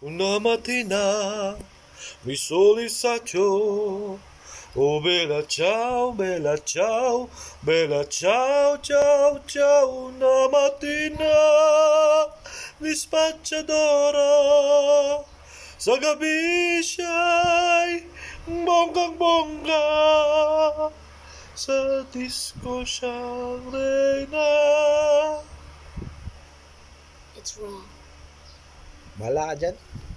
una mattina mi soli saccio. Oh bella ciao, bella ciao, bella ciao, ciao, ciao, una mattina mi spacciadora, sa capisci, bonggang bongga, sa disco siyang reyna. It's wrong. Bahala ka dyan.